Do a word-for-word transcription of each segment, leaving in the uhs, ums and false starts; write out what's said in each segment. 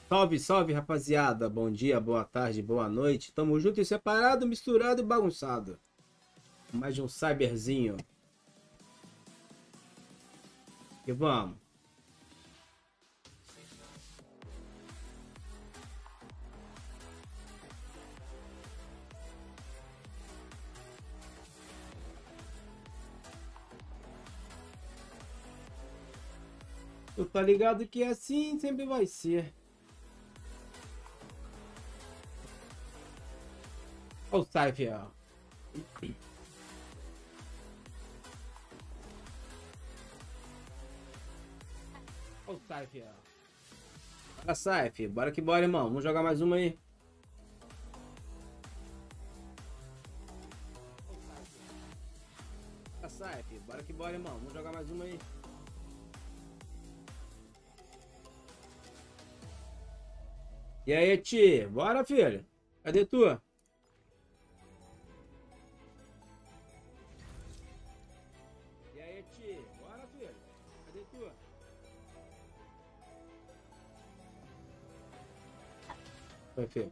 Salve, salve, rapaziada. Bom dia, boa tarde, boa noite. Tamo junto e separado, misturado e bagunçado. Mais de um cyberzinho. E vamos. Tu tá ligado que assim sempre vai ser. Olha o Cypher, ó. Olha o Cypher, ó. Bora, Cypher. Bora que bora, irmão. Vamos jogar mais uma aí. Bora, Cypher. Bora que bora, irmão. Vamos jogar mais uma aí. E aí, Ti? Bora, filho? Cadê tu? E aí, Ti? Bora, filho? Cadê tu? Vai, filho.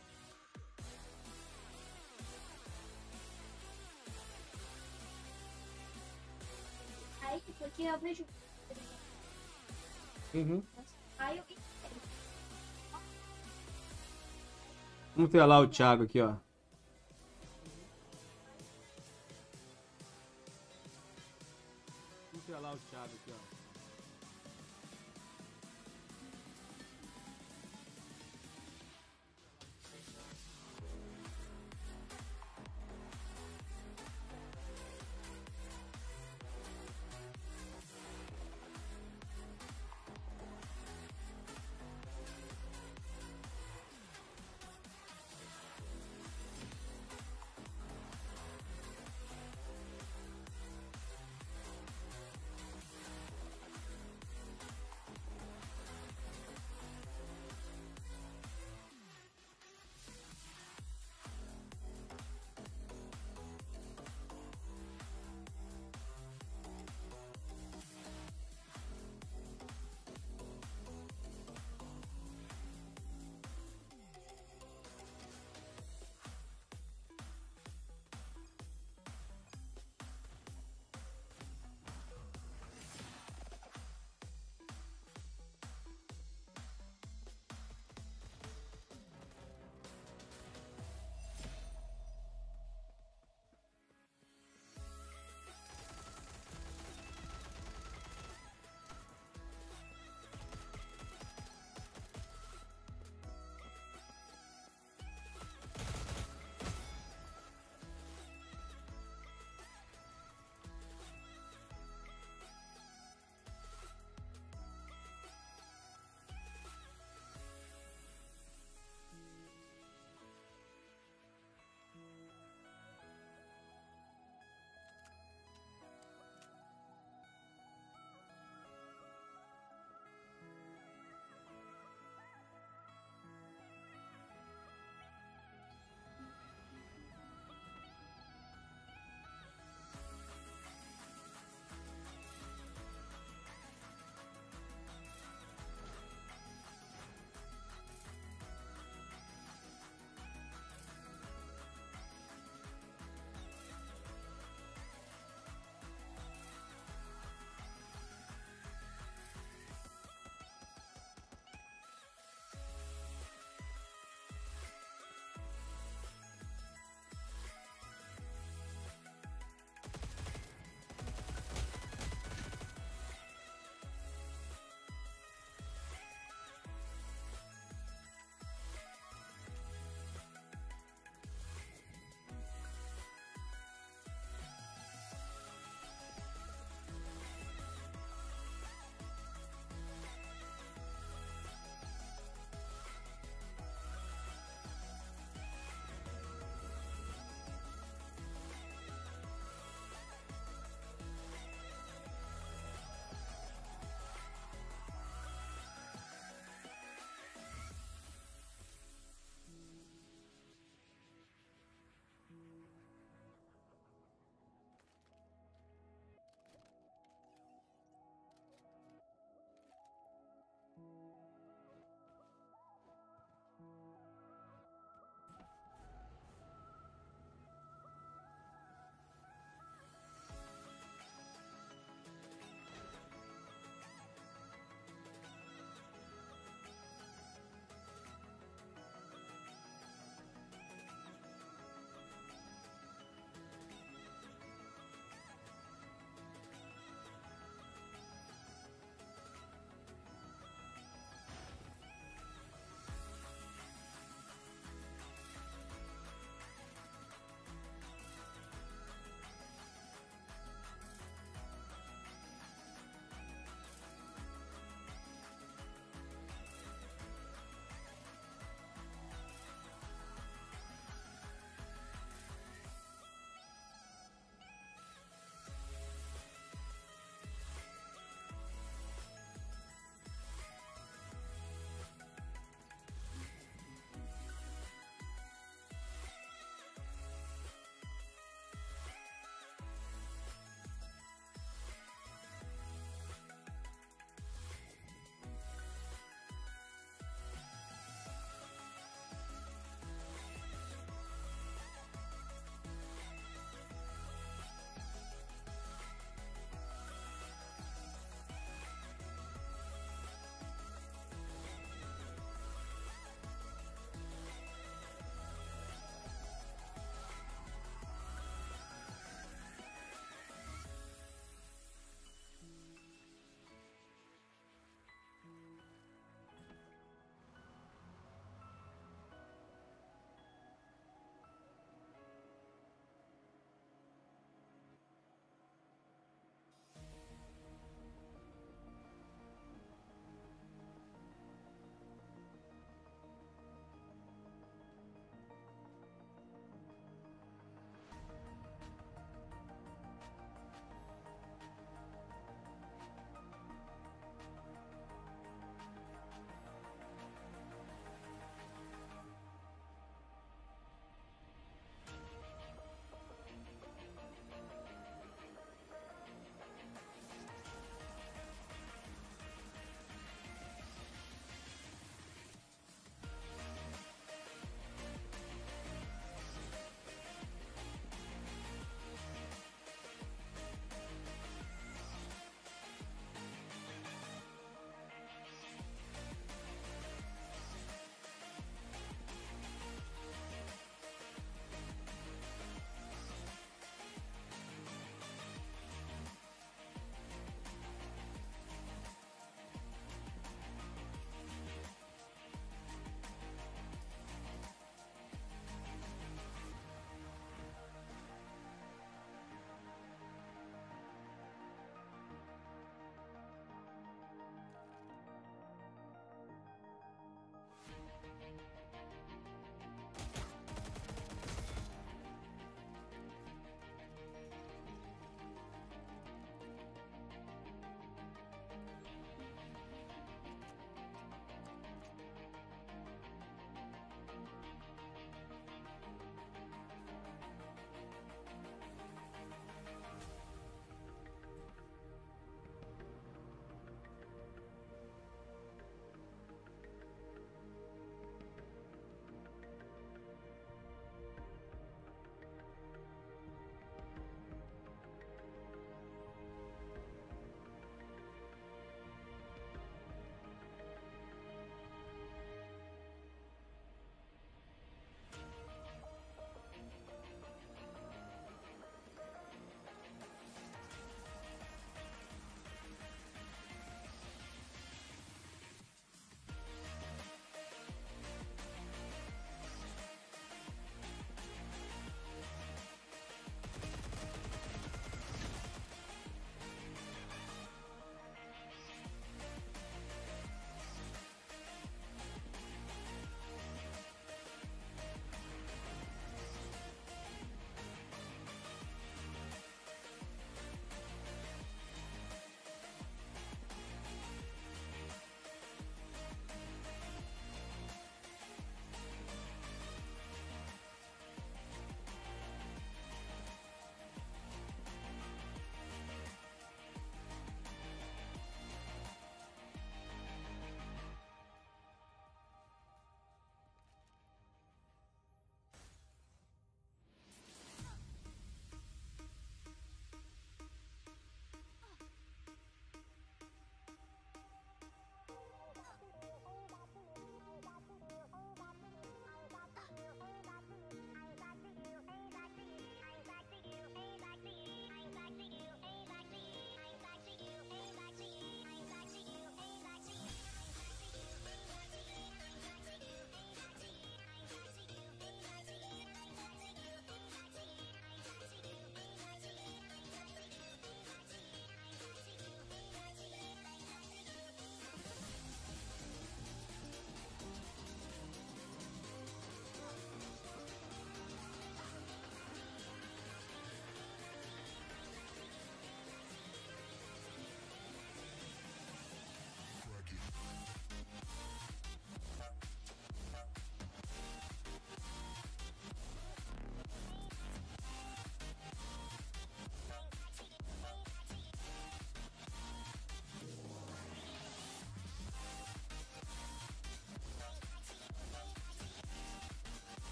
Aí, porque eu vejo. Uhum. Aí eu. Vamos ver lá o Thiago aqui, ó. Vamos ver lá o Thiago aqui, ó.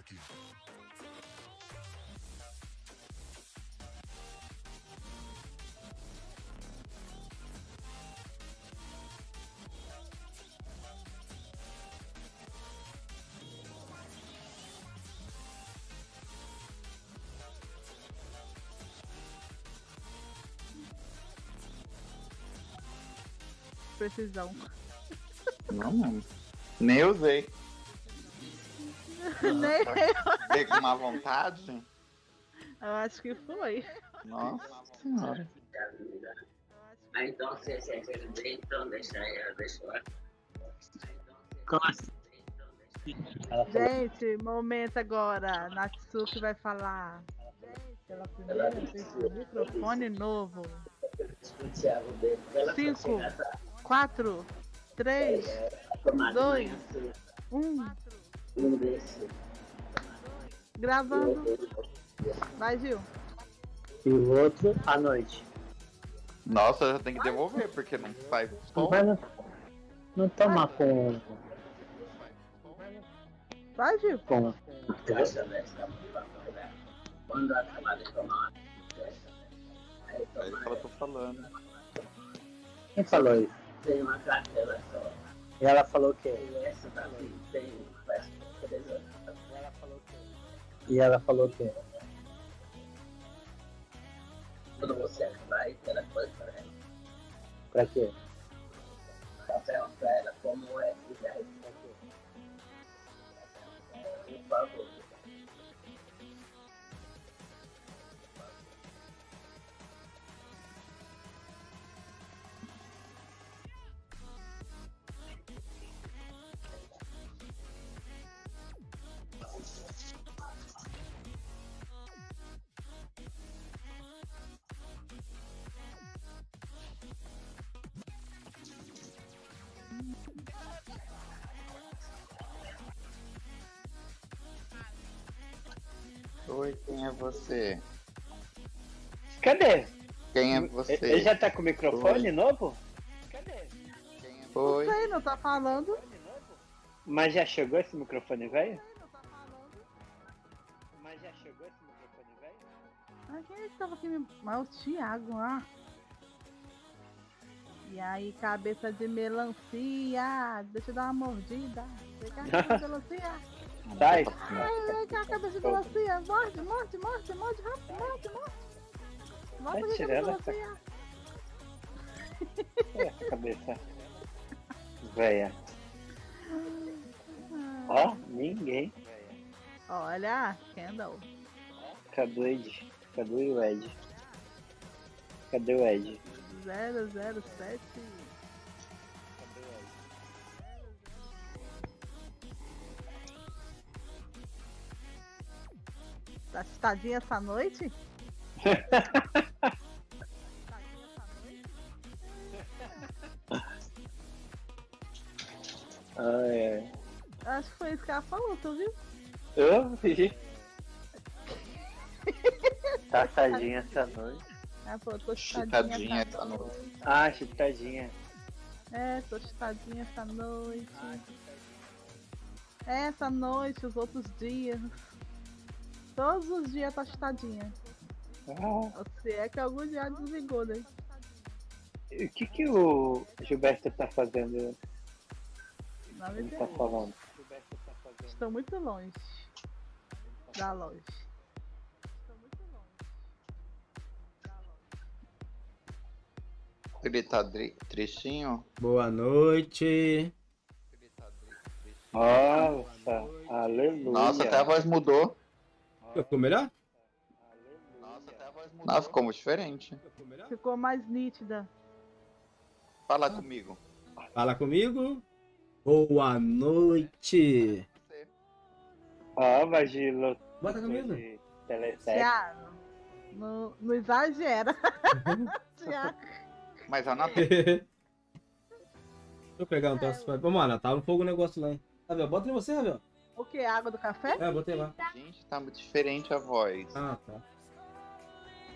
Precisão. Não, não. Nem usei. Nem eu. Dei com má vontade? Eu acho que foi. Nossa senhora. Ah, então você se arrependeu, então deixa aí, deixa lá. Como assim? Ela falou, Gente, momento agora. Natsuki vai falar. Gente, pela primeira vez com microfone novo. Cinco, quatro, três, dois, um. Um desse. Gravando. Vai, Gil. e o outro à noite. Nossa, já tem que devolver, porque não faz Não som. vai não, não tomar com. Vai, Gil. com. Dessa vez, tá bom. Quando acabar de tomar, aí Aí toma. fala, tô falando. Quem falou isso? Tem uma cartela só. E ela falou o quê? E essa daqui tem faz três anos. E ela falou o quê? Quando você acabar, ela pode para ela. Pra quê? Pergunta pra ela como é que já por favor. Oi, quem é você? Cadê? Quem é você? Ele já tá com o microfone Oi. novo? Cadê? Quem é... Não Oi. sei, não tá falando. Mas já chegou esse microfone velho? Mas já chegou esse microfone velho? Ah, quem é que tava aqui? me- Mas o Thiago lá. E aí, cabeça de melancia. Deixa eu dar uma mordida. Vem cá, cabeça de melancia. Sai! Ai, vem cá, cabeça de melancia. Morde, morde, morde, morde, rápido, morde, morde. Morde, Vai cabeça de tirando essa- melancia. Essa cabeça velha. Ó, ninguém. Olha, Kendall. Cadê o Ed? Cadê o Ed? Cadê o Ed? zero zero sete. Cadê o Ed? Tá chutadinha essa noite? Ai, ai. Acho que foi isso que ela falou, tu viu? Eu vi. Tá tadinha essa noite. Ela falou, tô Chutadinha chutadinha essa essa noite. Ah, chutadinha. É, tô chutadinha essa noite. É, essa noite, os outros dias. Todos os dias tá chutadinha. Ah, Ou se é que algum dia desligou, né? o que que o Gilberto tá fazendo? Não me Ele tá interessa. falando. Estou muito longe da loja. Estou muito longe da loja. Ele tá dri- tristinho? Boa noite. Ele tá dri- tristinho? Nossa, aleluia. Nossa, até a voz mudou. Ficou melhor? Nossa, até a voz mudou. Nossa, ficou muito diferente. Ficou melhor? Ficou mais nítida. Fala comigo. Fala comigo. Boa noite. Você. Ó, Vagilo. Bota comigo. de Teletec. Thiago, não, não exagera. Thiago. Mas a Natália. Deixa eu pegar um troço. pra- Ô, mano, tá no fogo o negócio lá, hein? Ravel, bota em você, Ravel. O que? Água do café? É, botei lá. Gente, tá muito diferente a voz. Ah, tá.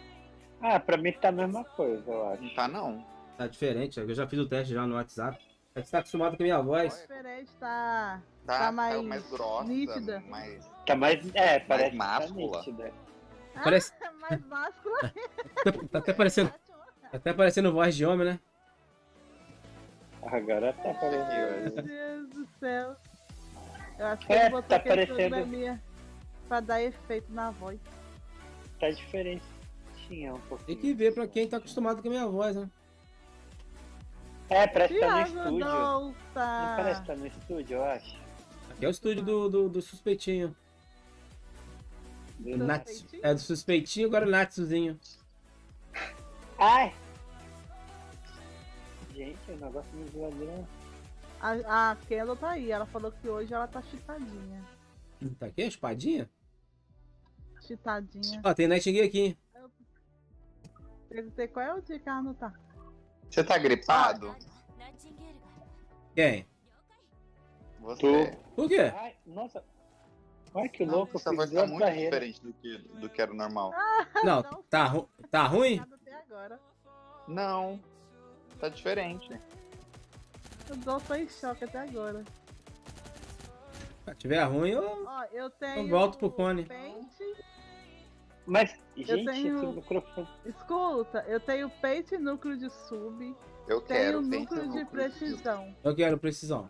Ah, pra mim tá a mesma coisa, eu acho. Não tá não. Tá diferente. Eu já fiz o teste já no WhatsApp. Você tá acostumado com a minha voz. Diferente, tá, Tá, tá tá mais, mais grossa, nítida. mais, Tá mais. É, parece mais que tá máscula. nítida. Parece- Ah, mais máscula. Tá, tá até parecendo, tá até parecendo voz de homem, né? Agora tá Meu parecendo. Deus do céu. Eu acho que É, ele botou tá aquele parecendo- programinha pra dar efeito na voz. Tá diferente. Tinha um pouquinho. Tem que ver pra quem tá acostumado com a minha voz, né? É, parece que tá no Thiago estúdio. Não Dolta. parece que tá no estúdio, eu acho. Aqui é o estúdio do, do, do suspeitinho. Do Natsu. suspeitinho? É do suspeitinho, agora o Natsuzinho. Ai! Gente, o negócio me voador. A, a Kendall tá aí, ela falou que hoje ela tá chitadinha. Tá aqui a espadinha? Chitadinha. Ó, tem Nightingale aqui. Perguntei qual é o dia que ela não tá. Você tá gripado? Quem? Você. Por quê? Ai, nossa. Olha que louco, eu Essa fiz voz tá duas muito barreiras. diferente do que, do que era normal. Não, Não tá, ru tá ruim? nada até agora. Não, tá diferente. Eu dou tô em choque até agora. Se tiver ruim, eu... Ó, eu tenho. volto pro fone. Pente. Mas, gente, tenho- esse microfone. Escuta, eu tenho peito e núcleo de sub. Eu quero. Tenho pente núcleo de núcleo precisão. Eu quero precisão.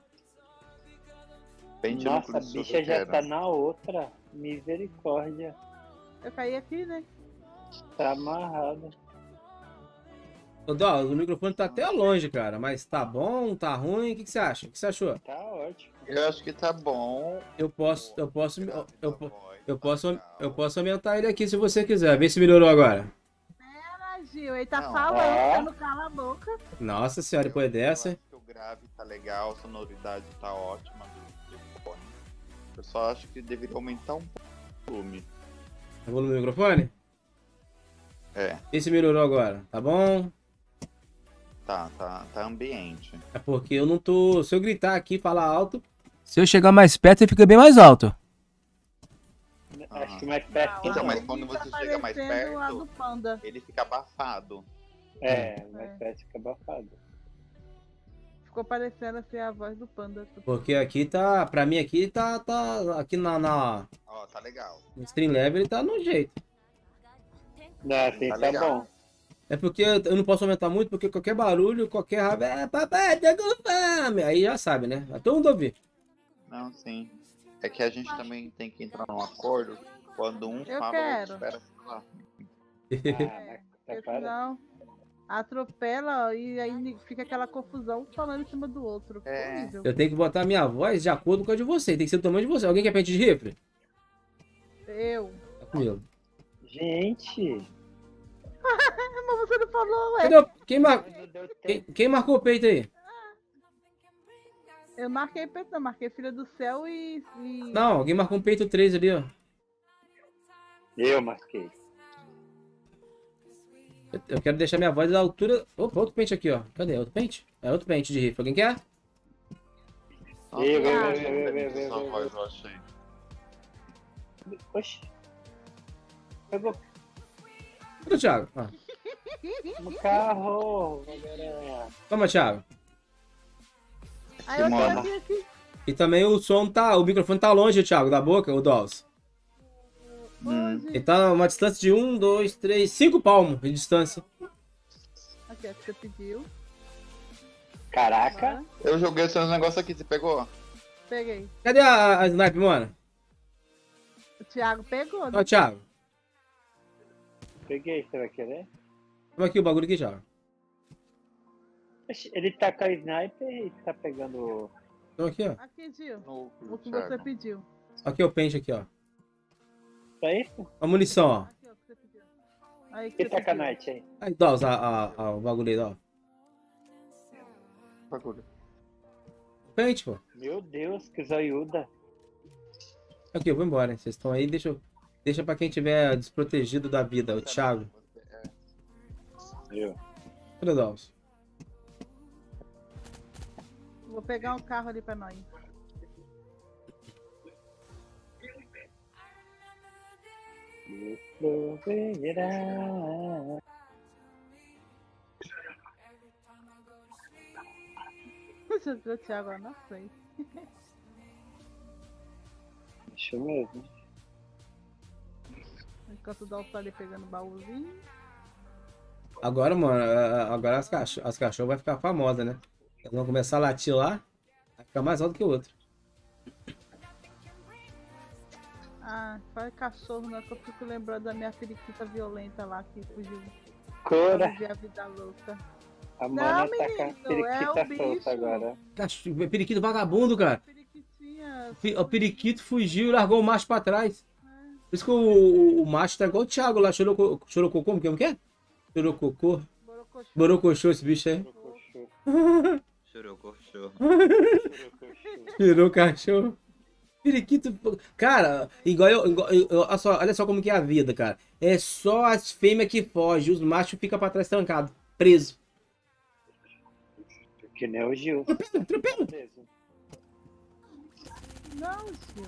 Pente Nossa, a núcleo bicha eu já quero. tá na outra. Misericórdia. Eu caí aqui, né? Tá amarrada. Ô, Dó, o microfone tá até longe, cara. Mas tá bom, tá ruim? O que, que você acha? O que você achou? Tá ótimo. Eu acho que tá bom. Eu posso, eu posso, eu, eu, po- eu posso, Legal. eu posso aumentar ele aqui se você quiser. Vê se melhorou agora. Pera, Gil, ele tá Não. falando, Ó. você não cala a boca. Nossa senhora, depois Eu dessa. acho que o grave tá legal, a sonoridade tá ótima do do fone. Eu só acho que deveria aumentar um pouco o volume. O volume do microfone? É, Vê se melhorou agora. Tá bom? tá, tá, tá ambiente. É porque eu não tô. Se eu gritar aqui e falar alto. Se eu chegar mais perto, ele fica bem mais alto. Acho que mais perto. Não, Então, a mas Ruby quando tá você chega mais parecendo a perto- do Panda. Ele fica abafado. É, mais É. perto fica abafado. Ficou parecendo assim a voz do Panda. Porque aqui tá. Pra mim aqui tá. tá aqui na, na Ó, tá legal. no Streamlab ele tá no jeito. Não, assim Tá tá, legal. bom. É porque eu não posso aumentar muito, porque qualquer barulho, qualquer raiva. É, papai, tá com fome. Aí já sabe, né? Vai todo mundo ouvir. Não, sim. É que a gente também tem que entrar num acordo quando um Eu fala, quero. o outro espera falar. Ah, mas tá Porque para. senão atropela ó, e aí fica aquela confusão falando em cima do outro. Ficou É. horrível. Eu tenho que botar minha voz de acordo com a de você. Tem que ser do tamanho de você. Alguém quer pente de rifle? Eu. Tá comigo. Gente, Mas você não falou, ué. Cadê o- Quem, mar... não deu quem, tempo. quem marcou o peito aí? Eu marquei peito, não, marquei Filha do Céu e. e... Não, alguém marcou um peito três ali, ó. Eu marquei. Eu- Eu quero deixar minha voz da altura. Opa, outro pente aqui, ó. Cadê? Outro pente? É outro pente de rifle. Alguém quer? Nossa, Eu, eu, eu, eu, eu, eu, eu, sua eu, voz, eu achei. Oxi. Pegou Cadê o Thiago? Ah, no carro. Galera. toma, Thiago. Aí eu tô Simona. aqui, aqui. E também o som tá. O microfone tá longe, Thiago, da boca, o Dolls. Hum. Hoje. Ele tá a uma distância de um, dois, três, cinco palmos de distância. Aqui, ó, que você pediu. Caraca. Bora. Eu joguei os seus negócios aqui, você pegou? Peguei. Cadê a, a sniper, mano? O Thiago pegou, né? Ó, Thiago. Peguei, você vai querer? Toma aqui o bagulho aqui, Thiago. Oxi, ele tá com a sniper e tá pegando. Toma aqui, ó. Aqui, Gil. No, O que você Thiago. pediu. Aqui é o pente aqui, ó. Pra isso? A munição, ó. Aqui, ó, o que você pediu. Aí, que Que você tá com a pediu. Night aí? Aí, Dolls, a, a, a, o bagulho aí, ó. Bagulho. Pente, pô. Meu Deus, que zoiuda. Aqui, eu vou embora, hein? Vocês estão aí, deixa, eu- deixa pra quem tiver desprotegido da vida, o Thiago. Eu. Cadê o Dolls? Vou pegar um carro ali pra nós. Jogou o Thiago lá na frente. Deixa mesmo. Enquanto o Dol tá ali pegando o baúzinho. Agora, mano, agora as, cachorro, as cachorras vai ficar famosa, né? Elas vão começar a latir lá, vai ficar mais alto que o outro. Ah, faz cachorro, não é que eu fico lembrando da minha periquita violenta lá que fugiu. Cora. Viver a vida louca. A mana tá com a menino, periquita é o bicho. solta agora. Cachorro, periquito vagabundo, cara. Periquitinha. Pi- O periquito fugiu e largou o macho pra trás. Por isso que o, o, o macho tá igual o Thiago lá, chorou, co- chorou cocô, como que é? Chorou cocô. Borocochô. Borocochô esse bicho aí. Chorou, corchou. Virou cachorro. Periquito. Cara, igual eu, igual eu- olha só, olha só como que é a vida, cara. É só as fêmeas que fogem, os machos ficam pra trás trancado, preso. Que nem o Gil. Atropela, atropela. Preso. Não, Gil.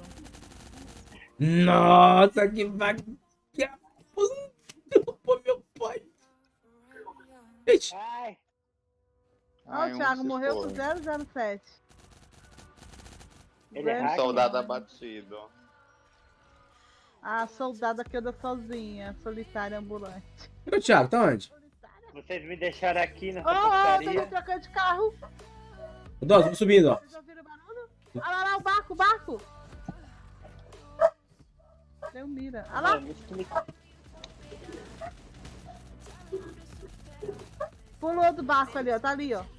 Nossa, que vagabundo. Pô, meu pai. Gente, Ai, Ó, Ai, o um Thiago se morreu foi. com zero zero sete. ele é Zero. Um hacker. soldado abatido. A soldada que anda sozinha, solitária ambulante. o Thiago, tá onde? Vocês me deixaram aqui nessa Ô, ô, tá porcaria. trocando de carro. Dó, tô subindo, ó. Vocês ouviram o barulho? Olha lá, lá, o barco, o barco. Deu mira. Olha lá. Mano, isso me- Pulou do barco ali, ó. Tá ali, ó.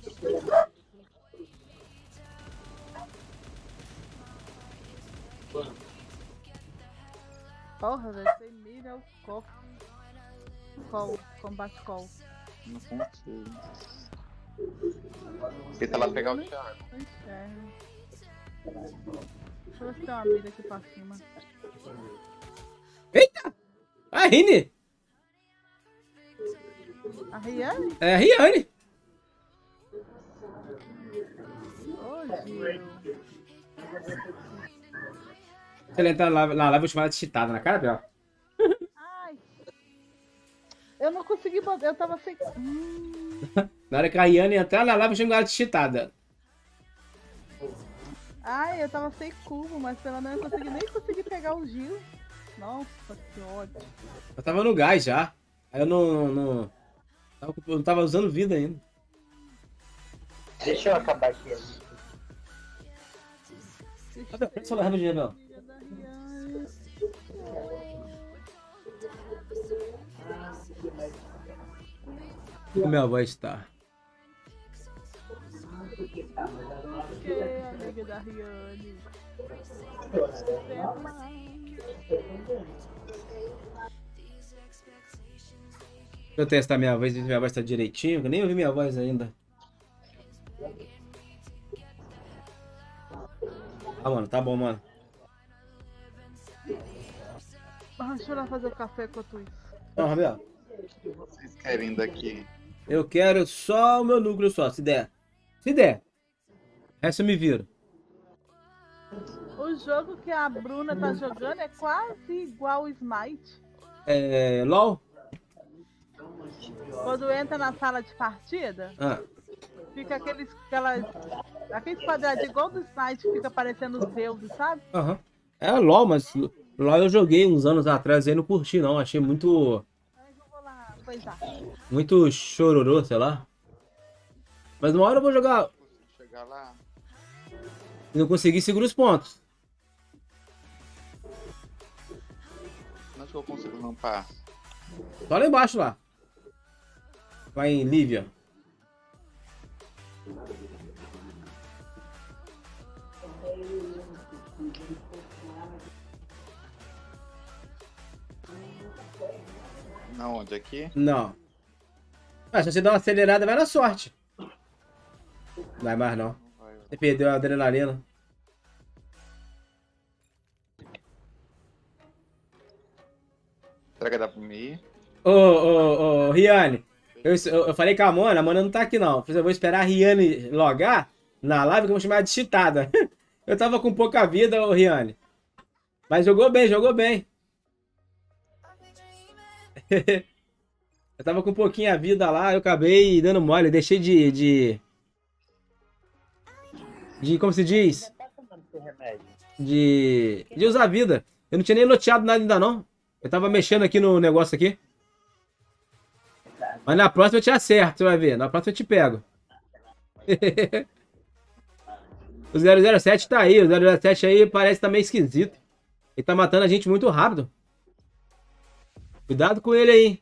Porra, velho. Sem mira é o col. Col. Combate col. Não consigo. Tenta lá pegar o Thiago. Não enxergo. Deixa eu ver se tem uma mira aqui pra cima. Eita! A Rine! A Riane? É a Riane! Ô, Gil. Se ela entrar na live, na live, eu vou chamar ela de chitada na cara dela. Ai. Eu não consegui botar. Eu tava sem. Hum. Na hora que a Riane entrar na live, eu chamo ela de chitada. Ai, eu tava sem cubo, mas pelo menos eu consegui, nem consegui pegar o Gil. Nossa, que ódio. Eu tava no gás já. Aí eu não. não, tava- eu não tava usando vida ainda. Deixa eu acabar aqui. Cadê o celular rapidinho, Abel? Filha da Riane. Como minha voz tá? Que amiga da Riane. Deixa eu testar minha voz, ver se minha voz tá direitinho, que eu nem ouvi minha voz ainda. Ah, mano, tá bom, mano. Ah, deixa eu lá fazer o café enquanto isso. Não, Rabel, Vocês querem daqui? eu quero só o meu núcleo só, se der. Se der. Essa eu me viro. O jogo que a Bruna tá jogando é quase igual o Smite. É. LOL? Quando entra na sala de partida, Ah, fica aqueles, aquelas, aqueles quadradinhos igual do Smite, que fica aparecendo os deuses, sabe? aham. É LOL, mas LOL eu joguei uns anos atrás e aí não curti não. Achei muito. Aí eu vou lá coisar. Muito chororô, sei lá. Mas uma hora eu vou jogar. Consigo chegar lá? Se não conseguir, segura os pontos. Onde que eu consigo rampar? Só lá embaixo lá. Vai em Lívia. Na onde? Aqui? Não. Ah, se você dá uma acelerada, vai na sorte. Não vai mais não. Não vai. Você perdeu a adrenalina. Será que dá pra me ir? Ô, ô, ô, Riane. Eu, eu, eu falei com a Mona, a Mona não tá aqui não. Eu falei, eu vou esperar a Riane logar na live que eu vou chamar ela de chitada. Eu tava com pouca vida, ô Riane. Mas jogou bem, jogou bem. Eu tava com pouquinha vida lá, eu acabei dando mole, deixei de, de, De, como se diz? Tá tomando esse remédio. De, de usar a vida. Eu não tinha nem loteado nada ainda não. Eu tava mexendo aqui no negócio aqui. Mas na próxima eu te acerto, você vai ver. Na próxima eu te pego. O zero zero sete tá aí. O zero zero sete aí parece que tá meio esquisito. Ele tá matando a gente muito rápido. Cuidado com ele aí.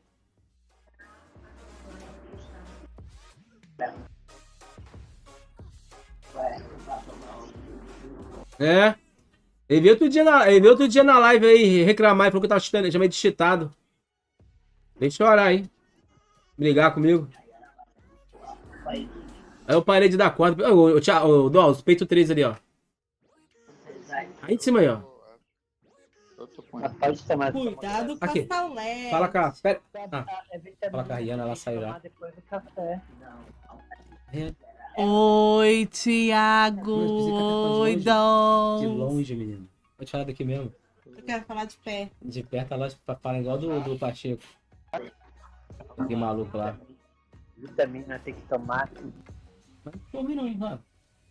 É. Ele veio outro dia na, ele veio outro dia na live aí reclamar e falou que eu tava chutando, chamei de cheatado. Vem chorar aí. Brigar comigo. Aí eu parei de dar conta. Ô, ô, Dó, os peito três ali, ó. Aí em cima aí, ó. Eu tô com Mas ele. pode tomar. Cuidado com Aqui. a Saulé. Fala cá. Espera. Ah. É vitamina Fala com a Rihanna, ela tem que saiu já. tomar depois do café. Oi, Thiago. Oi, De Dom. longe, menino. Vou te falar daqui mesmo. Eu quero falar de pé. De perto ela fala igual do, do Pacheco. Que maluco lá. Vitamina tem que tomar. Mas não tô ouvindo não, mano.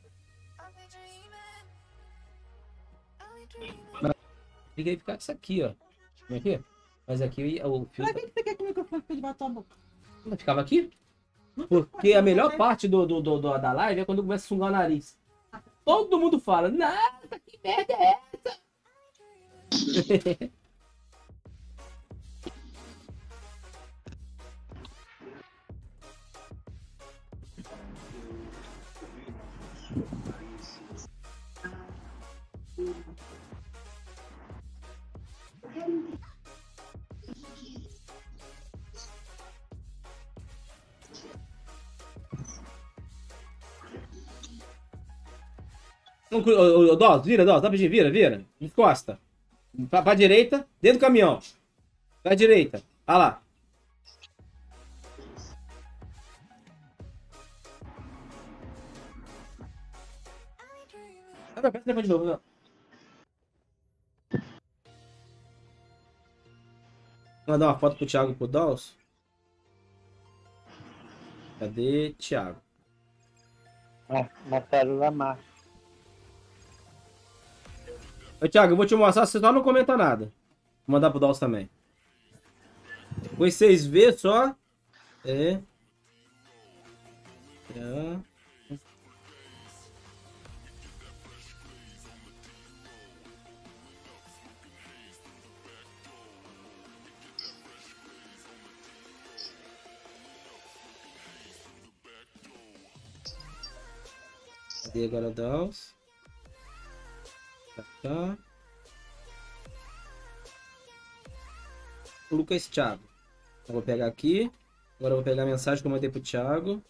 Fica aí ficar com isso aqui, ó. Como é que é? Mas aqui o fio. Pra que que você quer que o microfone fique debaixo da tua boca? Não ficava aqui? Porque a melhor parte do, do, do, do- da live é quando começa a sungar o nariz. Todo mundo fala, nossa, que merda é essa? Ô, ô, ô, Dós, vira, Dós, dá pra gente, vira, vira. Encosta. Pra, pra direita, dentro do caminhão. Pra direita. Olha lá. Ah, vai, presta de novo, não. Vou mandar uma foto pro Thiago e pro Dawes. Cadê Thiago? Ah, mataram o Lamar. Ô, Thiago, eu vou te mostrar, você só não comenta nada. Vou mandar pro Dawes também. Depois vocês vê só. É. É. Cadê agora o Dawes? Tá, tá. O Lucas Thiago. Eu vou pegar aqui. Agora eu vou pegar a mensagem que eu mandei pro Thiago.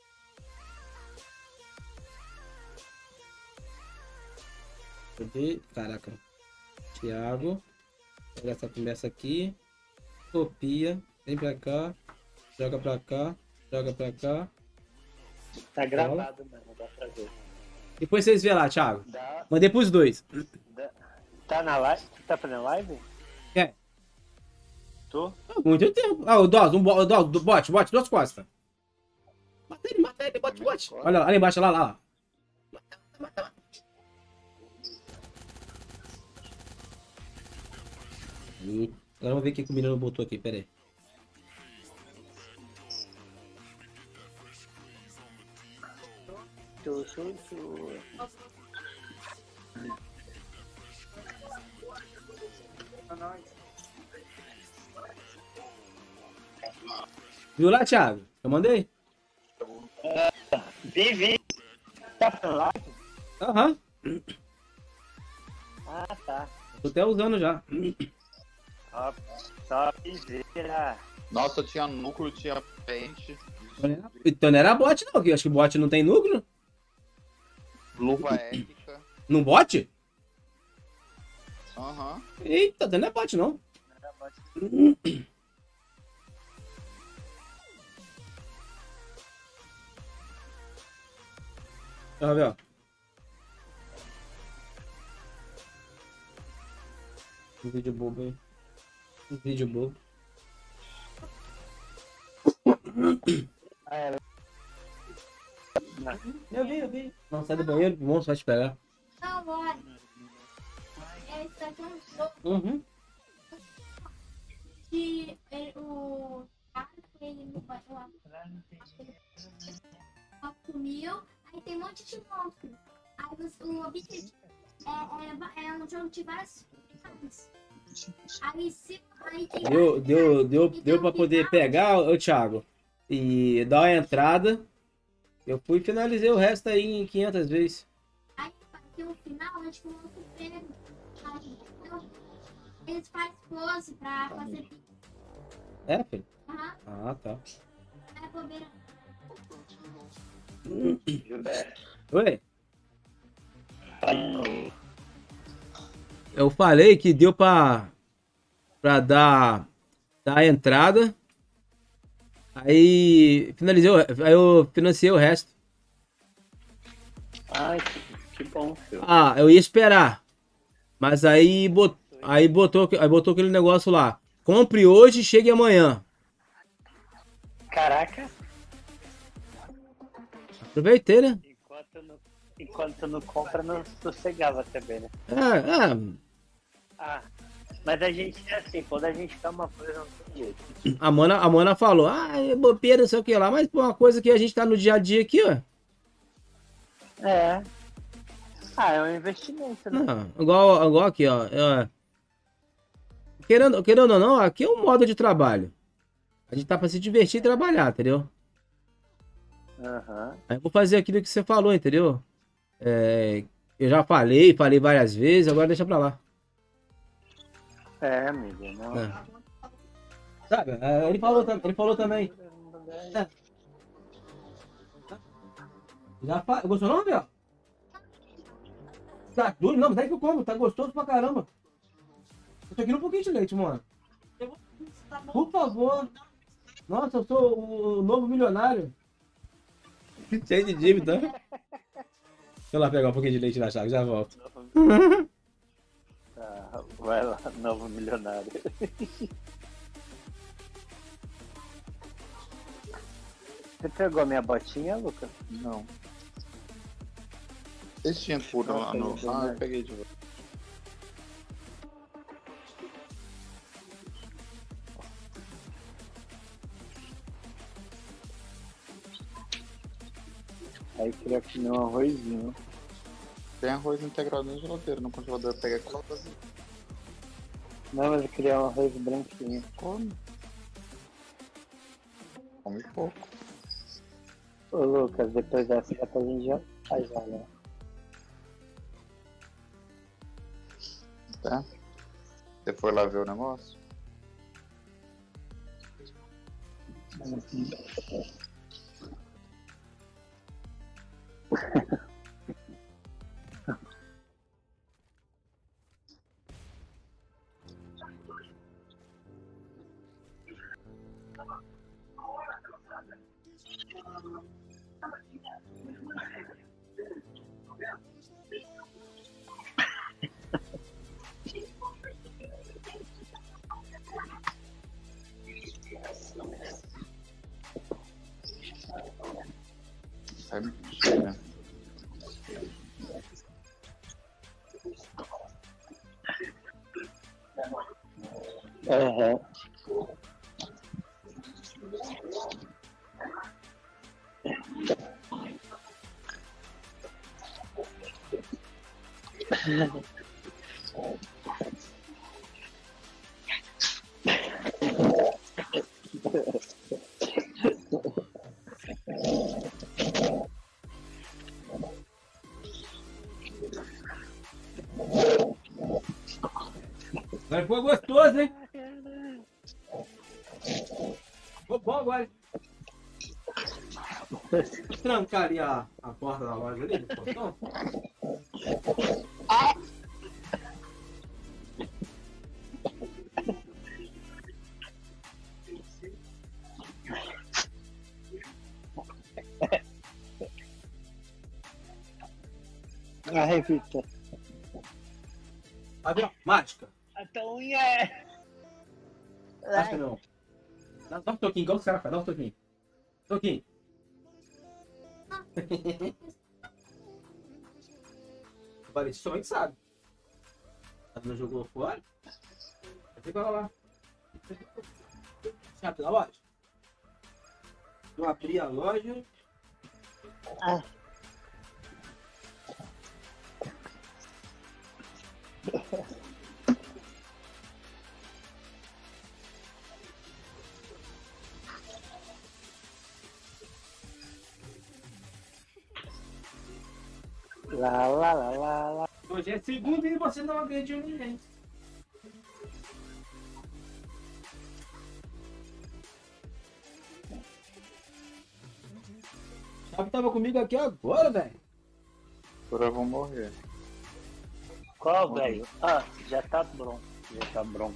Cadê? Caraca. Thiago. Pega essa conversa aqui. Copia. Vem pra cá. Joga pra cá. Joga pra cá. Tá gravado, mano, dá pra ver. Depois vocês vê lá, Thiago. Dá, Mandei pros dois. dá. Tá na live? Tu tá fazendo live? É. Tu? Há muito tempo. Ah, o Dawes, um bo o Dawes, do bote, bote, duas costas. Mata ele, mata ele, bote, bote. Olha lá, ali embaixo, lá, lá. lá. Mata, mata, mata. E agora vamos ver o que o menino botou aqui, pera aí. Tu, tu, tu. Viu lá, Thiago? Eu mandei? Vi, vi. Tá fazendo live? Aham. Ah, tá. Tô até usando já. Só, só piseira. Nossa, tinha núcleo, tinha pente, Então não era bot não, que eu acho que bot não tem núcleo. luva épica. Não bot? Aham. Eita, então não é bot não. Deixa eu ver, ó. Um vídeo bobo aí. Um vídeo bobo. Ah, ela... Eu vi, eu vi. Não, sai do banheiro, vamos só te pegar. Não, bora. É, isso aqui é um jogo Uhum. que ele- o cara foi ele no banho lá. Sumiu, aí tem um monte de monstro. Aí você- o objetivo é, é, é um jogo de várias fases. Aí se aí tem Deu, várias deu, fases. deu, Então, deu pra poder final, pegar, ô Thiago, e dar uma entrada. Eu fui e finalizei o resto aí em quinhentas vezes. Aí vai ter um final onde que o outro prêmio. Aí, então, eles fazem pose pra fazer. É, filho? Aham, Ah, tá. é bobeira. Gilberto. Oi? Eu falei que deu pra, pra dar, dar a entrada. Aí finalizei, o- aí eu financiei o resto. Ai, que, que bom, filho. Ah, eu ia esperar. Mas aí, bot, aí, botou, aí botou aquele negócio lá. Compre hoje e chegue amanhã. Caraca, Aproveitei, né? enquanto não, enquanto não compra, não sossegava também, né? É, é, Ah, mas a gente é assim, quando a gente quer uma coisa, não tem jeito. a Mana, a Mana falou, ah, é bobeira, não sei o que lá, mas pô, uma coisa que a gente tá no dia a dia aqui, ó. É. Ah, é um investimento, né? Não, igual, igual aqui, ó. é, querendo, querendo ou não, aqui é um modo de trabalho. A gente tá pra se divertir e trabalhar, entendeu? Aham. Aí eu vou fazer aquilo que você falou, entendeu? É, eu já falei, falei várias vezes, agora deixa pra lá. É, amigo, não. É. Sabe, é, ele falou, tam- ele falou também. É. Já fa... Gostou não, Bel? Tá duro? Não, mas é que eu como, tá gostoso pra caramba. Eu tô aqui um pouquinho de leite, mano. Por favor. Nossa, eu sou o novo milionário. Cheio de dívida. Deixa eu lá pegar um pouquinho de leite na chave, já volto. Tá, vai lá, novo milionário. Você pegou a minha botinha, Lucas? Não. Vocês tinham cura lá no. peguei, Ah, né? eu peguei de volta. Aí queria comer um arrozinho. Tem arroz integrado na geladeira, no congelador pega aquela vazia. Não, mas eu queria um arroz branquinho. Come. Come pouco. Ô Lucas, depois dessa dá pra gente já faz já, né? Tá? Você foi lá ver o negócio? Sai mentira. Aham. Agora ficou gostoso, hein? Ficou bom agora. Trancar ali a, a porta da loja ali, do portão. A revista. Abre, ó, mágica. A tua unha é. Acho que não. Dá, dá um toquinho, igual os caras fazem, dá um toquinho. Toquinho. O Valete somente sabe. Ela não jogou fora? Vai ter que lá. Sabe na loja? Eu abri a loja. Ah. Lá, lá, lá, lá, lá. Hoje é segunda e você não agrediu ninguém. Sabe que tava comigo aqui agora, velho. Agora eu vou morrer. Qual, velho? Ah, já tá bronco. Já tá bronco.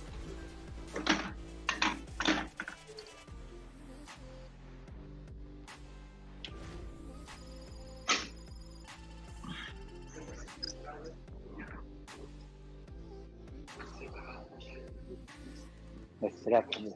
Mas será que...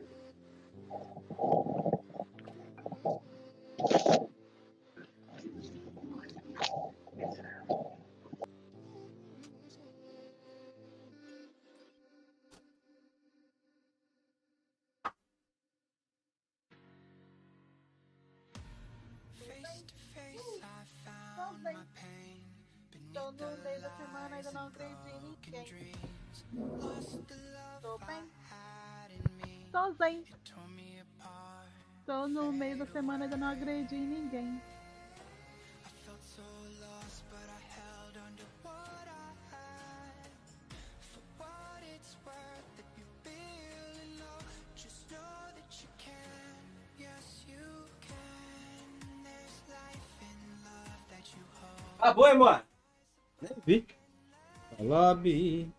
Tô no meio da semana, ainda não acreditei em ninguém. Tô bem. Tô bem. Tô no meio da semana, ainda não agredi ninguém. Acabou, hein, mano? Nem vi. Lobby.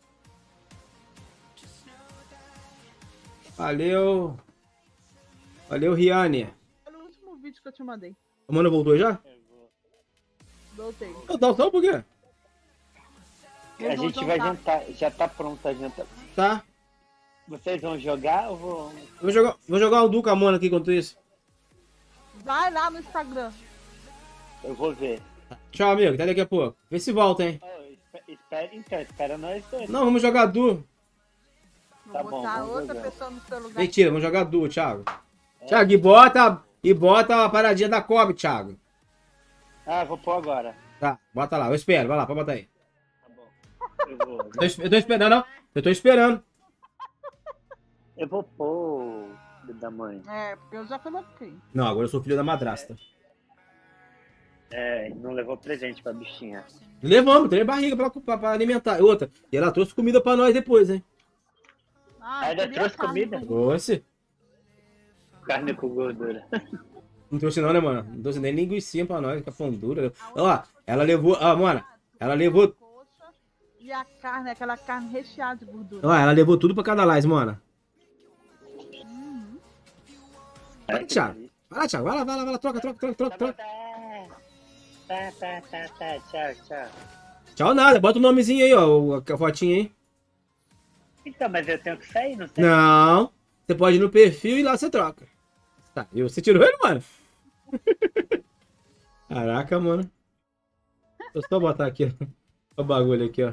Valeu. Valeu, Riane. Olha o último vídeo que eu te mandei. A Mona voltou já? Voltei. Eu dá só por quê? A gente vai jantar. Já tá pronto a janta. Tá. Vocês vão jogar ou vou... Vou jogar, vou jogar o Duca Mona aqui enquanto isso. Vai lá no Instagram. Eu vou ver. Tchau, amigo. Até daqui a pouco. Vê se volta, hein? Oh, espera, então, espera nós dois. Não, vamos jogar Du. Vou Tá bom, botar vamos outra jogar. pessoa no seu lugar. Mentira, vamos jogar Du, Thiago. Thiago, e bota, e bota a paradinha da Kobe, Thiago. Ah, vou pôr agora. Tá, bota lá. Eu espero. Vai lá, pode botar aí. Tá bom. Eu vou. Eu tô, es- eu tô esperando, não. Eu tô esperando. Eu vou pôr da mãe. É, porque eu já coloquei. Não, agora eu sou filho da madrasta. É, não levou presente pra bichinha. Levamos, tem barriga pra, pra, pra alimentar. E outra, e ela trouxe comida pra nós depois, hein? Ah, Ainda queria trouxe carne comida? com- Trouxe. Carne com gordura. Não trouxe não, né, mano? Não trouxe nem linguiça pra nós, com a pão dura. Ó, ela levou, ó, mano, ela levou, Coxa e a carne, aquela carne recheada de gordura. ó, ela levou tudo pra cada live, mano. Vai, Thiago. Vai lá, Thiago, vai lá, vai lá, vai lá, troca, troca, troca, troca, Tá, troca. tá, tá, tá, tá, tchau, tchau. Tchau nada, bota o nomezinho aí, ó, o- a fotinha aí. Então, mas eu tenho que sair, não sei. Não, você pode ir no perfil e lá você troca. Tá, e você tirou ele, mano? Caraca, mano. Deixa eu só botar aqui, ó, o bagulho aqui, ó.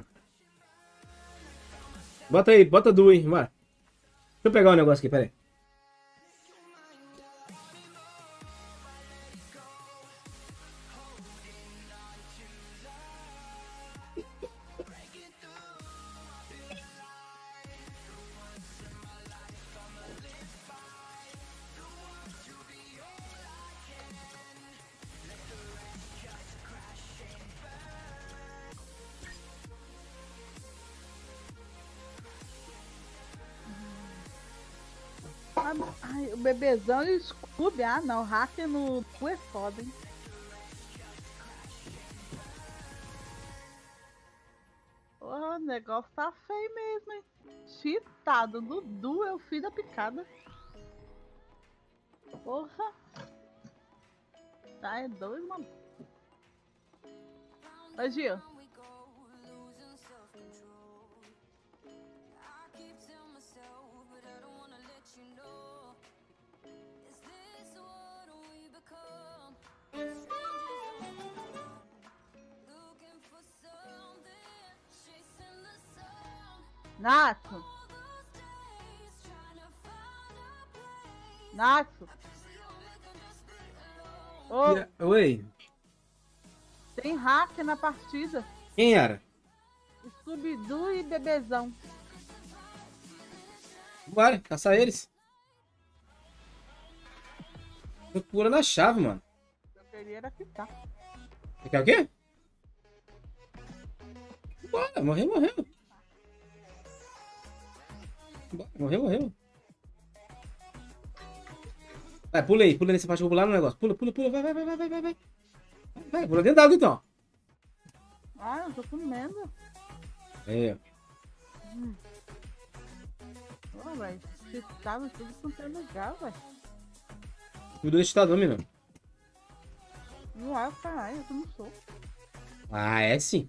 Bota aí, bota Du, hein, vai. Deixa eu pegar um negócio aqui, pera aí. Ai, ai, o bebezão e o Scooby. Ah, não. Hacker no cu é foda, hein? Porra, o negócio tá feio mesmo, hein? Cheatado. Dudu é o filho da picada. Porra. Tá, é doido, mano. Ô, Gil. Nato. Nato. Ô, E- Oi, tem hack na partida. quem era? Scooby-Doo e Bebezão. Bora, caçar eles. Procura na chave, mano. Eu queria era ficar. Você quer o quê? Bora, morreu, morreu. Bora, morreu, morreu. Vai, pula aí, pula nessa parte, eu vou pular no negócio. Pula, pula, pula, vai, vai, vai, vai, vai, vai, vai. Vai, pula dentro da água então. Ah, eu tô comendo. Aí, ó. Ô, velho. Você tava tudo quanto é lugar, velho. Tudo estado, menino. Não é, caralho, eu não sou. Ah, é sim.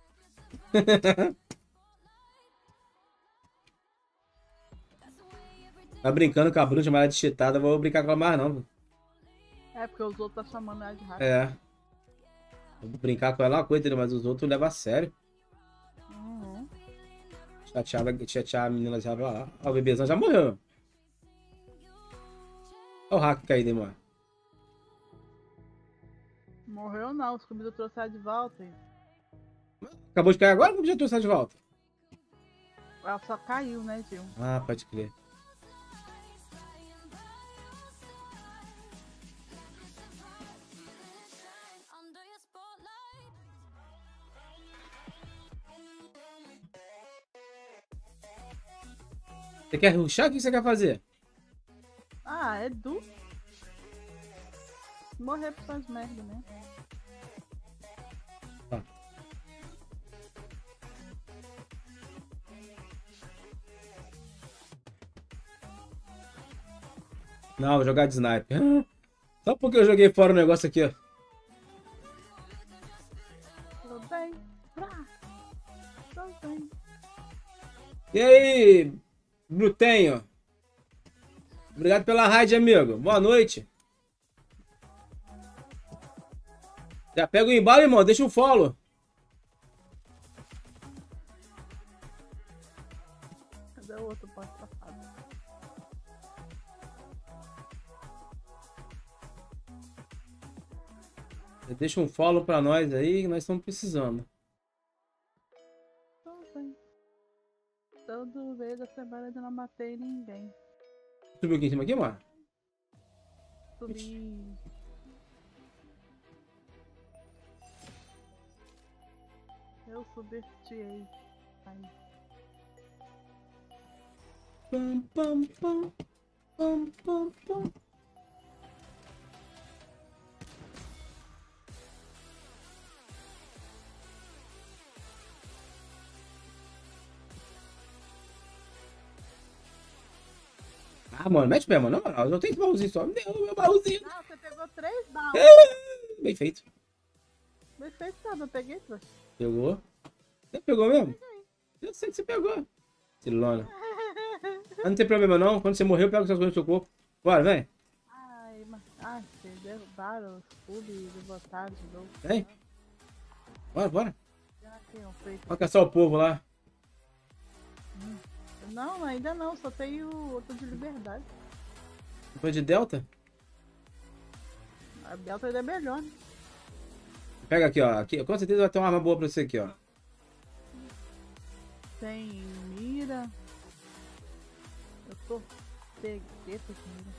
Tá brincando com a Bruna, chamar ela de cheatada, vou brincar com ela mais não. É porque os outros tá chamando ela de rato. É. Vou brincar com ela é uma coisa, entendeu? Mas os outros levam a sério. Uhum. Chatear, chatear a menina já vai lá. Ó, o bebezão já morreu. Olha o hack caído, hein, mano. Morreu não, os comidas trouxe ela de volta. hein? Acabou de cair agora? Como já trouxe ela de volta? Ela só caiu, né, Gil? Ah, pode crer. Você quer rushar? O que você quer fazer? Ah, é du. Morrer por suas merda, né? Tá. Não, vou jogar de sniper. Só porque eu joguei fora o negócio aqui, ó. Tudo bem. Pra. Tudo bem. E aí, Brutenho? Obrigado pela raid, amigo. Boa noite. Já pega o embalo, irmão. Deixa o follow. Cadê o outro poste safado? Deixa um follow pra nós aí, que nós estamos precisando. Tudo bem. Todo vez da semana eu não matei ninguém. Subiu aqui em cima aqui, mano? Subi. Eu subestiei. Aí. Pam, pam, pam. Pam, pam, pam. Ah, mano, mete pé, mano. Na moral, eu tenho esse baúzinho só. Me deu o meu baúzinho. Não, você pegou três balas. Bem feito. Bem feito, nada, eu peguei duas. Pegou. Você pegou mesmo? Eu sei que você pegou. Silona. Ah, não tem problema não. Quando você morrer, eu pego essas coisas do seu corpo. Bora, vem. Ai, mas. Ai, vocês derrubaram os cubos e botaram de novo. Vem. Bora, bora. Já tinham feito. Vamos caçar o povo lá. Não, ainda não, só tem o outro de liberdade. Depois de Delta. A Delta ainda é melhor, né? Pega aqui, ó. Aqui, com certeza vai ter uma arma boa pra você aqui, ó. Tem mira. Eu tô peguei essa mira.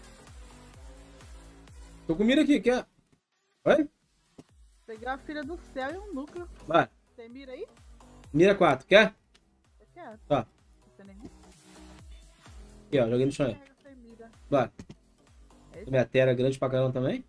Tô com mira aqui, quer? Oi? Peguei a filha do céu e um núcleo. Vai. Tem mira aí? Mira quatro, quer? Eu quero. Tá. Você nem Aqui, ó. Joguei no chão aí. pega sem mira. Vai. É isso? Minha terra é grande pra caramba também.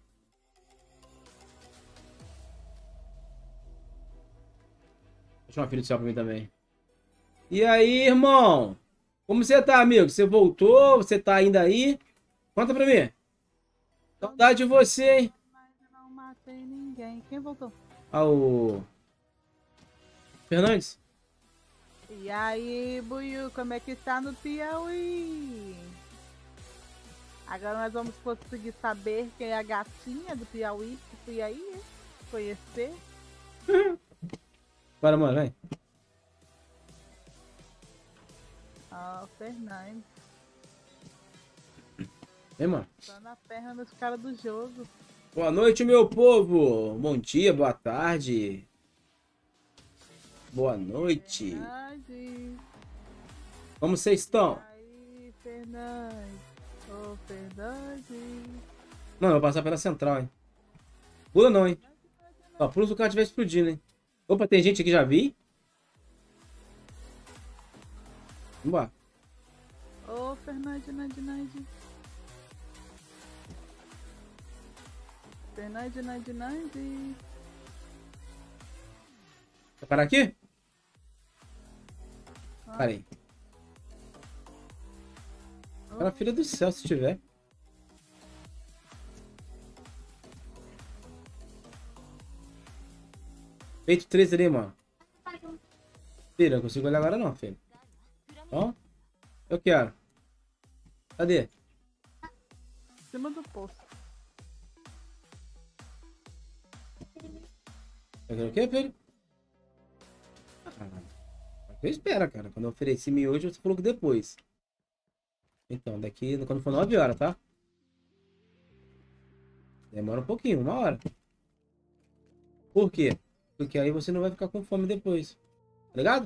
Deixa uma filha do céu pra mim também. E aí, irmão? Como você tá, amigo? Você voltou? Você tá ainda aí? Conta pra mim. Saudade de você, hein? Mas eu não matei ninguém. Quem voltou? Ah, o... Fernandes? E aí, Buiu, como é que tá no Piauí? Agora nós vamos conseguir saber quem é a gatinha do Piauí que fui aí, hein? Conhecer. Bora, mano, vem. Ah, Fernandes. Hein, mano? Tá na perna dos caras do jogo. Boa noite, meu povo. Bom dia, boa tarde. Boa noite. Fernandes. Como vocês estão? Aí, Fernandes. Ô, Fernandes. Mano, eu vou passar pela central, hein? Pula não, hein? Ó, pula se o cara estiver explodindo, hein? Opa, tem gente aqui, já vi. Vambora. Ô, Fernandes, Nandi, Nandi. Fernandes, Nandi, Nandi. Quer parar aqui? Ah. Parei. Cara, filha do céu, se tiver. Peito três ali, mano. Filha, não consigo olhar agora não, filho. Ó. Eu quero. Cadê? Em cima do poço. Eu quero o quê, filho? Ah, eu espero, cara. Quando eu ofereci miojo, você falou que depois. Então, daqui, quando for nove horas, tá? Demora um pouquinho, uma hora. Por quê? Porque aí você não vai ficar com fome depois. Tá ligado?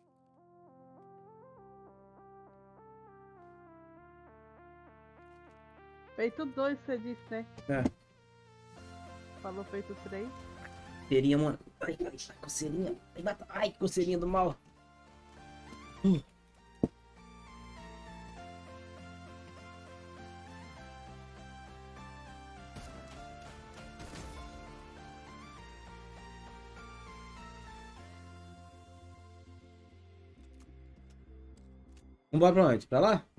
Feito dois, você disse, né? É. Falou feito três. Coceirinha, mano. Ai, ai, ai, coceirinha. Ai, bata- ai, coceirinha do mal. Hum. Vambora pra onde? Pra lá?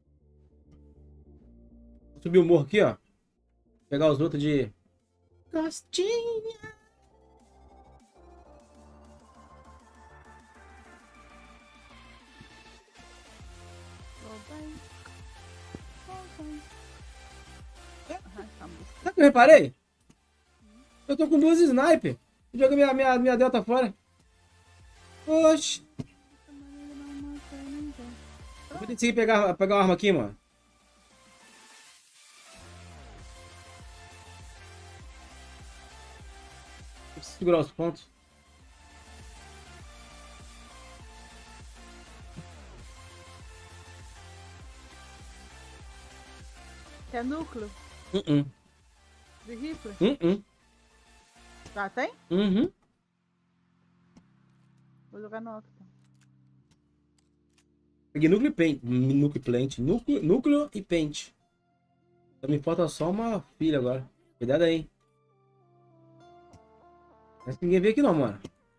Vou subir o morro aqui, ó. Pegar os outros de... Costinha. Tô bem. Tô bem. Arrastamos. Sabe o que eu reparei? Eu tô com duas sniper. Joga minha, minha, minha delta fora. Oxi. Eu vou conseguir pegar, pegar uma arma aqui, mano. Eu preciso segurar os pontos. Quer núcleo? Uh -uh. De rifle? Uh -uh. Já tem? Uhum. Vou jogar no outro. Então. Peguei núcleo e pente. Núcleo e pente. Núcleo, núcleo e pente. Só me falta só uma filha agora. Cuidado aí, hein. Mas ninguém veio aqui não, mano.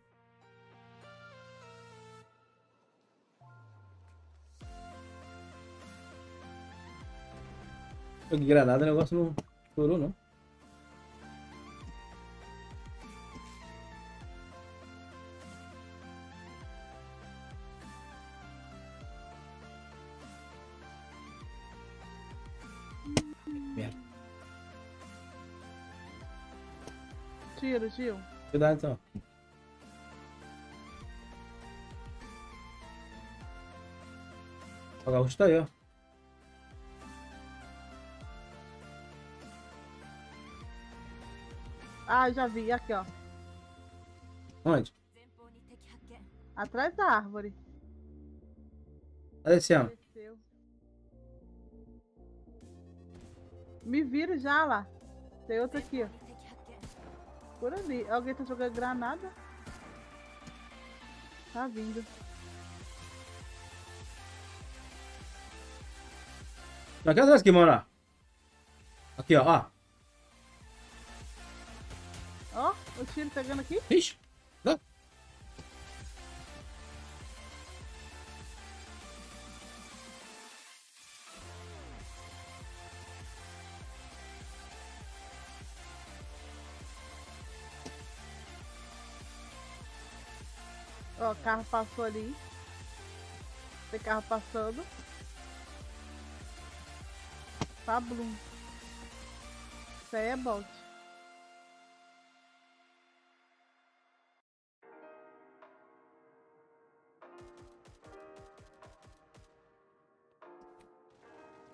Peguei granada, o negócio não estourou, não. Merda. Tiro, Gil. Cuidado então. O gaúcho tá aí, ó. Ah, já vi. Aqui, ó. Onde? Atrás da árvore. Tá descendo. Desceu. Me vira já lá. Tem outro aqui, ó. Por ali. Alguém tá jogando granada? Tá vindo. Aqui atrás aqui, mano. Aqui, ó. Ó. Ó, o tiro pegando aqui. Ixi. Dá. Ó, o carro passou ali. Tem carro passando. Pablum. Isso aí é bot.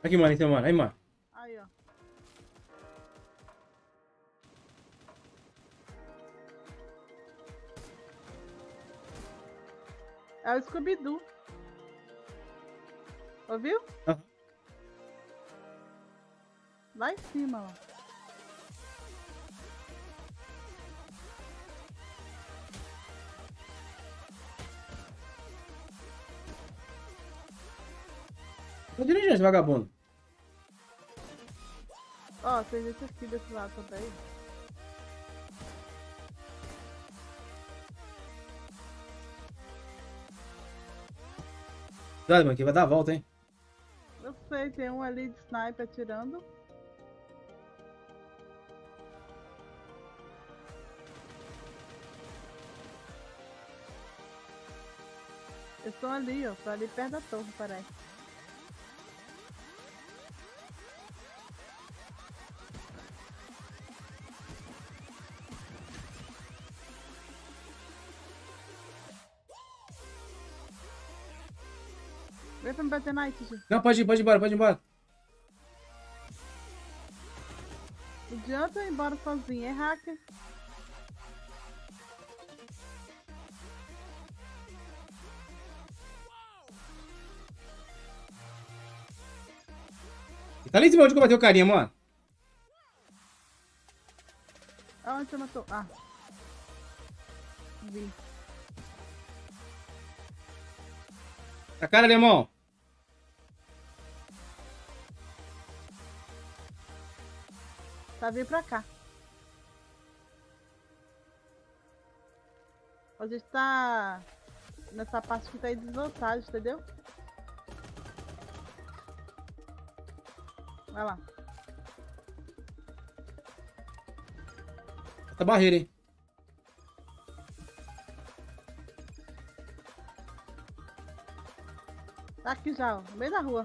Aqui, mano, então, mano. Aí, mano. Aí, ó. É o Scooby-Doo. Ouviu? Aham. Lá em cima, ó. Tô dirigindo esse vagabundo. Ó, tem esse aqui desse lado também. Cuidado, mano, que vai dar a volta, hein? Eu sei, tem um ali de sniper atirando. Eu tô ali, ó. Tô ali perto da torre, parece. Vem pra me bater na Titi. Não, pode ir, pode ir embora, pode ir embora. Não adianta eu ir embora sozinho, é hacker. Tá ali em cima onde que eu bati o carinha, mano. Aonde você matou? Ah. Vi. Tá cara, alemão. Tá vindo pra cá. A gente tá nessa parte que tá em desvantagem, entendeu? Vai lá. Essa barreira, hein? Tá aqui já, ó, no meio da rua.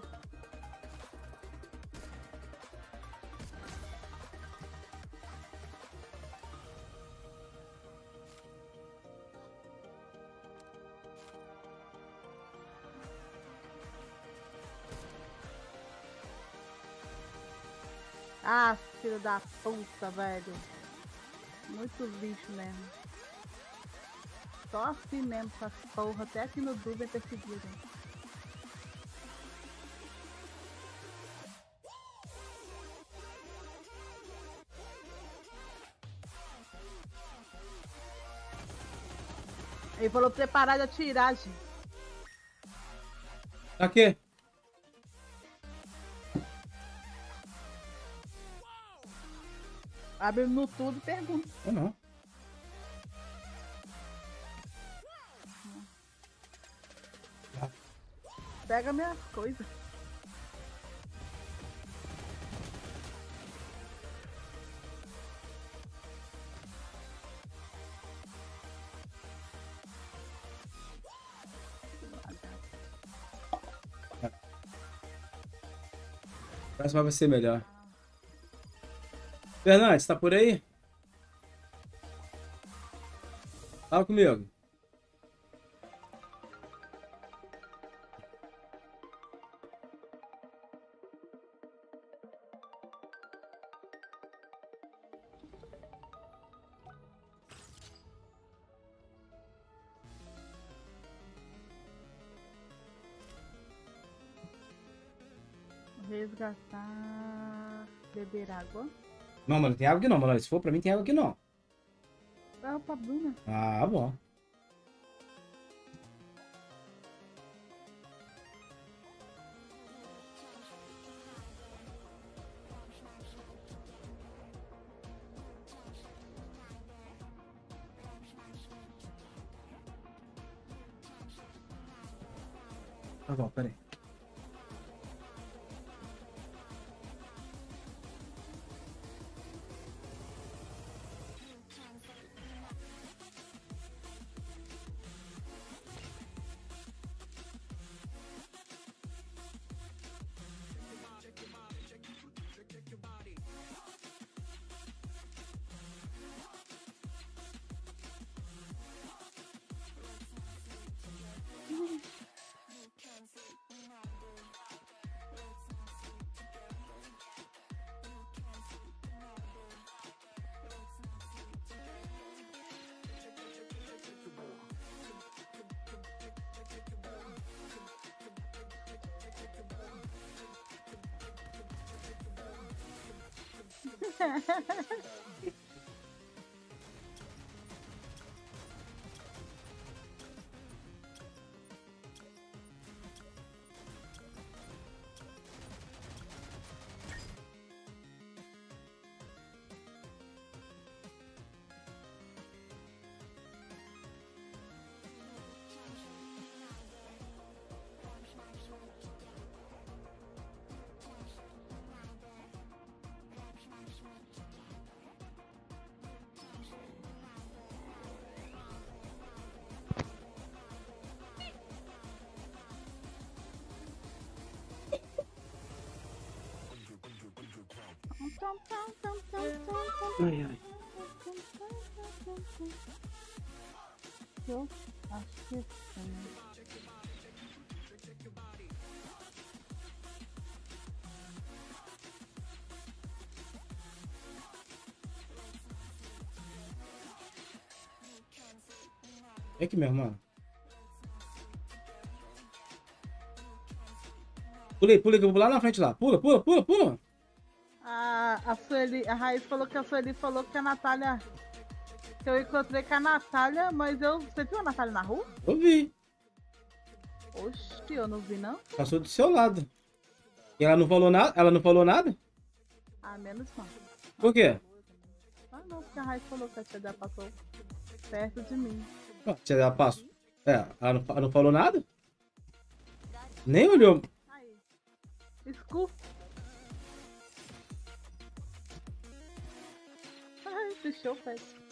Ah, filho da puta, velho. Muito bicho mesmo. Só assim mesmo, essa porra. Até aqui no Dubai é perseguido. Ele falou pra você parar de atirar, gente. Tá aqui. Abre no tudo e pergunta. Ou não. Pega minhas coisas. Próxima vai ser melhor. Fernandes, tá por aí? Fala comigo. Resgatar. Beber água. Não, mano, tem água aqui não, mano. Se for pra mim, tem água aqui não. Ah, pra Bruna. Ah, bom. Tá bom, peraí. Ai, ai. Eu acho que sim. É aqui mesmo, mano. Pulei, pulei, que eu vou lá na frente lá. Pula, pula, pula, pula. A, a Sueli, a Raiz falou que a Sueli falou que a Natália. Que eu encontrei com a Natália, mas eu. Você viu a Natália na rua? Eu vi. Oxi, eu não vi não. Passou do seu lado. E ela não falou nada? Ela não falou nada? Ah, menos mal. Por quê? Ah não, porque a Raiz falou que a tia dela passou perto de mim. Ó, tia dela passou. É, ela não, ela não falou nada? Nem olhou. Aí. Escu. Ai, fechou o pé.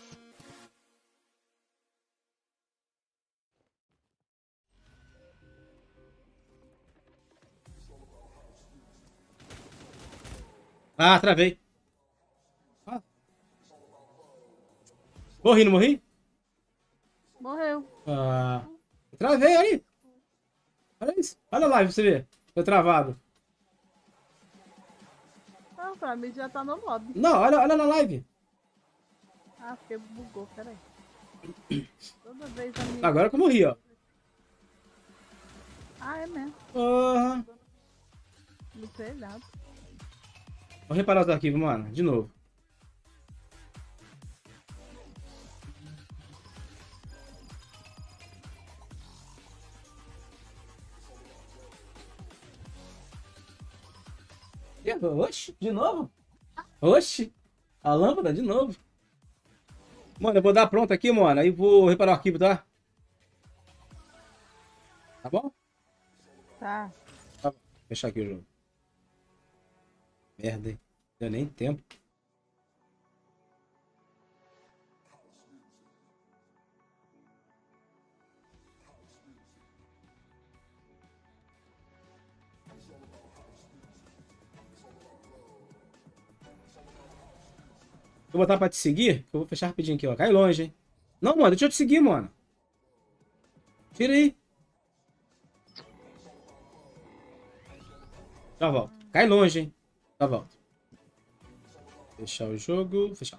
Ah, travei. Ah. Morri, não morri? Morreu. Ah, travei aí. Olha isso. Olha a live pra você ver. Tô travado. Ah, pra mim já tá no lobby. Não, olha, olha na live. Ah, porque bugou, peraí. Toda vez a minha. Agora que eu morri, ó. Ah, é mesmo. Porra. No telhado. Vou reparar os arquivos, mano. De novo. Oxi, de novo? Oxi, a lâmpada de novo. Mano, eu vou dar pronto aqui, mano. Aí vou reparar o arquivo, tá? Tá bom? Tá. Tá bom. Vou fechar aqui o jogo. Merda, hein? Deu nem tempo. Vou botar pra te seguir, que eu vou fechar rapidinho aqui, ó. Cai longe, hein? Não, mano, deixa eu te seguir, mano. Tira aí. Já volto. Cai longe, hein? Já volto. Fechar o jogo. Fechar.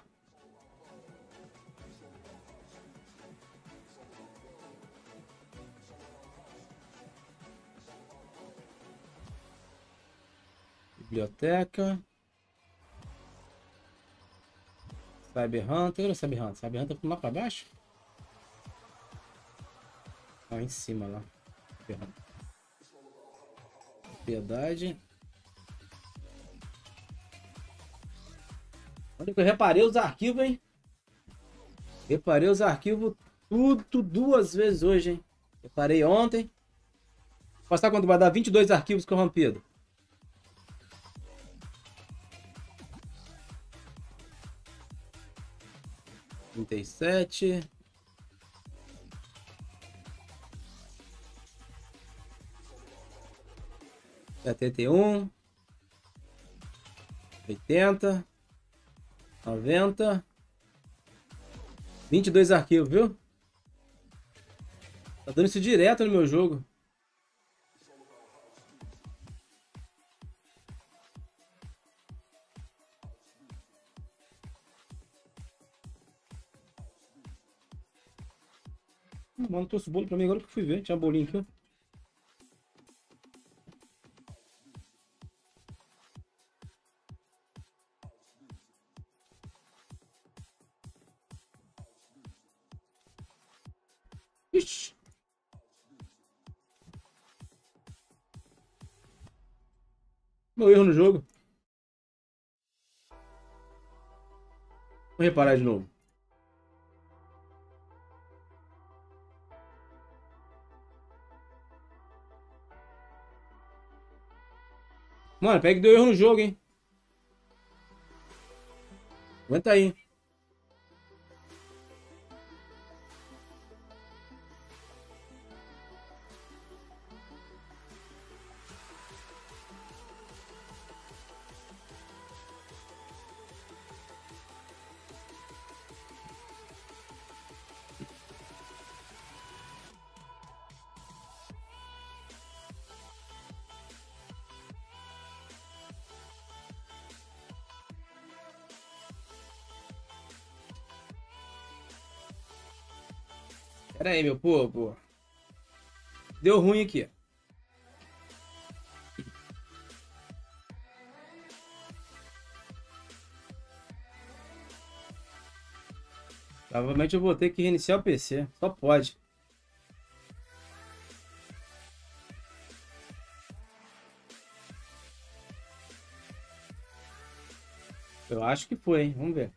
Biblioteca. Cyber Hunter. Cadê o Cyber Hunter? Cyber Hunter lá pra baixo? Lá em cima, lá. Propriedade. Olha que eu reparei os arquivos, hein? Reparei os arquivos tudo duas vezes hoje, hein? Reparei ontem. Passar quando vai dar vinte e dois arquivos corrompidos. trinta e sete. setenta e um. oitenta. noventa. vinte e dois arquivos, viu? Tá dando isso direto no meu jogo. Hum, mano, trouxe bolo pra mim agora que eu fui ver. Tinha bolinho aqui, ó. Ixi. Meu erro no jogo. Vou reparar de novo. Mano, pega que deu erro no jogo, hein? Aguenta aí. Pera aí, meu povo. Deu ruim aqui. Provavelmente eu vou ter que reiniciar o P C. Só pode. Eu acho que foi, hein? Vamos ver.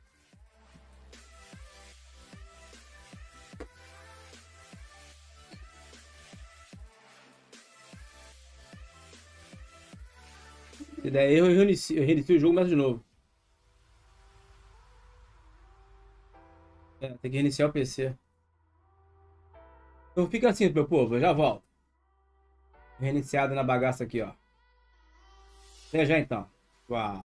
Se der erro, eu reinicio, eu reinicio o jogo mais de novo. É, tem que reiniciar o P C. Então fica assim, meu povo, eu já volto. Reiniciado na bagaça aqui, ó. Até já então. Uau.